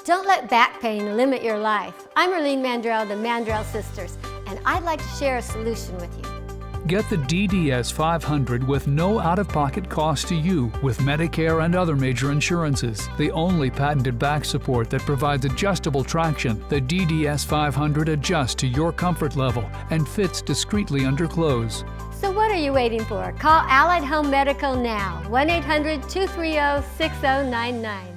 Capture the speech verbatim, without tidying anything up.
Don't let back pain limit your life. I'm Irlene Mandrell, the Mandrell Sisters, and I'd like to share a solution with you. Get the D D S five hundred with no out-of-pocket cost to you with Medicare and other major insurances. The only patented back support that provides adjustable traction, the D D S five hundred adjusts to your comfort level and fits discreetly under clothes. So what are you waiting for? Call Allied Home Medical now, one eight hundred, two three zero, six zero nine nine.